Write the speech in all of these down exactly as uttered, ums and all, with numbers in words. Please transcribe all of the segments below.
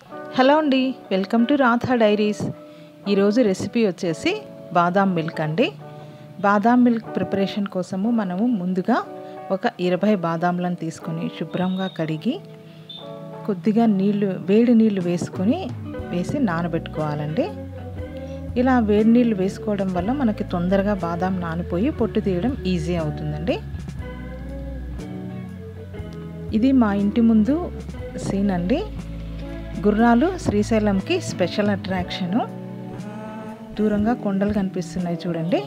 Hello అండి, welcome to Radha diaries. ఈరోజు recipe వచ్చేసి బాదాం మిల్క్ అండి. బాదాం మిల్క్ ప్రిపరేషన్ కోసము మనము ముందుగా ఒక ఇరవై బాదాంలను తీసుకొని శుభ్రంగా కడిగి కొద్దిగా నీళ్లు వేడి నీళ్లు వేసుకొని వేసి నానబెట్టుకోవాలండి. ఇలా వేడి నీళ్ళు వేసుకోవడం వల్ల మనకి తొందరగా బాదాం నానిపోయి పొట్టు తీయడం ఈజీ అవుతుందండి. ఇది మా ఇంటి ముందు సీన్ అండి. గుర్రాలు శ్రీశైలంకి స్పెషల్ అట్రాక్షను. దూరంగా కొండలు కనిపిస్తున్నాయి చూడండి,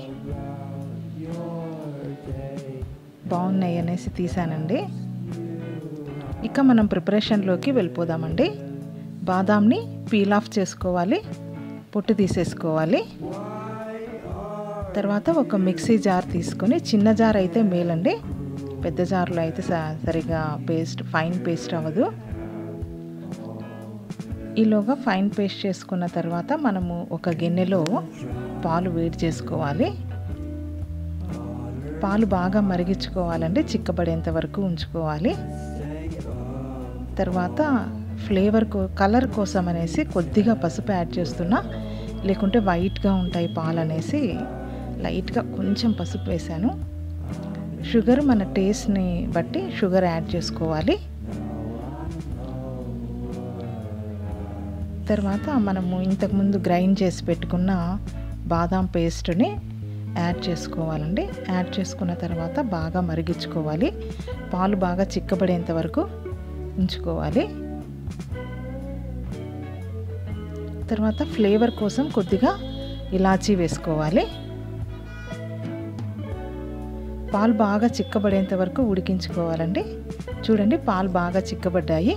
బాగున్నాయి అనేసి తీసానండి. ఇక మనం ప్రిపరేషన్లోకి వెళ్ళిపోదామండి. బాదాంని పీల్ ఆఫ్ చేసుకోవాలి, పొట్టు తీసేసుకోవాలి. తర్వాత ఒక మిక్సీ జార్ తీసుకొని, చిన్న జార్ అయితే మేలండి, పెద్ద జార్లో అయితే సరిగా పేస్ట్ ఫైన్ పేస్ట్ అవ్వదు. ఈలోగా ఫైన్ పేస్ట్ చేసుకున్న తర్వాత మనము ఒక గిన్నెలో పాలు వేడి చేసుకోవాలి. పాలు బాగా మరిగించుకోవాలండి, చిక్కబడేంత వరకు ఉంచుకోవాలి. తర్వాత ఫ్లేవర్ కలర్ కోసం అనేసి కొద్దిగా పసుపు యాడ్ చేస్తున్నా, లేకుంటే వైట్గా ఉంటాయి పాలు అనేసి లైట్గా కొంచెం పసుపు వేసాను. షుగర్ మన టేస్ట్ని బట్టి షుగర్ యాడ్ చేసుకోవాలి. తర్వాత మనము ఇంతకుముందు గ్రైండ్ చేసి పెట్టుకున్న బాదాం పేస్ట్ని యాడ్ చేసుకోవాలండి. యాడ్ చేసుకున్న తర్వాత బాగా మరిగించుకోవాలి. పాలు బాగా చిక్కబడేంత వరకు ఉంచుకోవాలి. తర్వాత ఫ్లేవర్ కోసం కొద్దిగా ఇలాచీ వేసుకోవాలి. పాలు బాగా చిక్కబడేంత వరకు ఉడికించుకోవాలండి. చూడండి, పాలు బాగా చిక్కబడ్డాయి.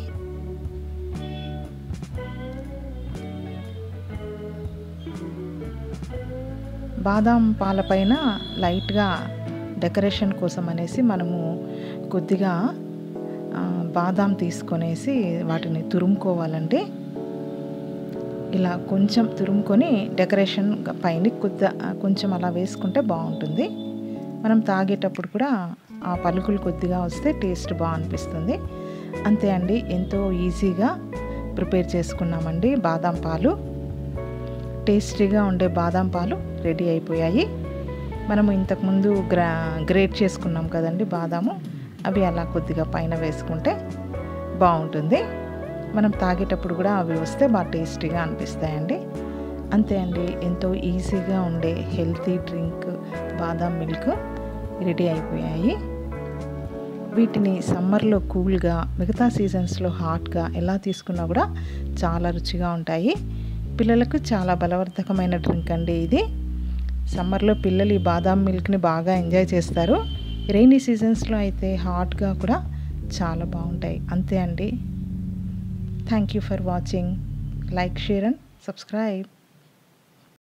బాదాం పాలపైన లైట్గా డెకరేషన్ కోసం అనేసి మనము కొద్దిగా బాదాం తీసుకొనేసి వాటిని తురుముకోవాలండి. ఇలా కొంచెం తురుముకొని డెకరేషన్ పైన కొద్ది కొంచెం అలా వేసుకుంటే బాగుంటుంది. మనం తాగేటప్పుడు కూడా ఆ పలుకులు కొద్దిగా వస్తే టేస్ట్ బాగా అనిపిస్తుంది. అంతే అండి, ఎంతో ఈజీగా ప్రిపేర్ చేసుకున్నామండి బాదాం పాలు. టేస్టీగా ఉండే బాదాం పాలు రెడీ అయిపోయాయి. మనము ఇంతకుముందు గ్రా గ్రేట్ చేసుకున్నాం కదండి బాదాము, అవి అలా కొద్దిగా పైన వేసుకుంటే బాగుంటుంది. మనం తాగేటప్పుడు కూడా అవి వస్తే బాగా టేస్టీగా అనిపిస్తాయండి. అంతే అండి, ఎంతో ఈజీగా ఉండే హెల్తీ డ్రింక్ బాదాం మిల్క్ రెడీ అయిపోయాయి. వీటిని సమ్మర్లో కూల్గా, మిగతా సీజన్స్లో హాట్గా ఎలా తీసుకున్నా కూడా చాలా రుచిగా ఉంటాయి. పిల్లలకు చాలా బలవర్ధకమైన డ్రింక్ అండి ఇది. సమ్మర్లో పిల్లలు ఈ బాదాం మిల్క్ని బాగా ఎంజాయ్ చేస్తారు. రెయినీ సీజన్స్లో అయితే హాట్గా కూడా చాలా బాగుంటాయి. అంతే అండి. Thank you for watching. Like, share and subscribe.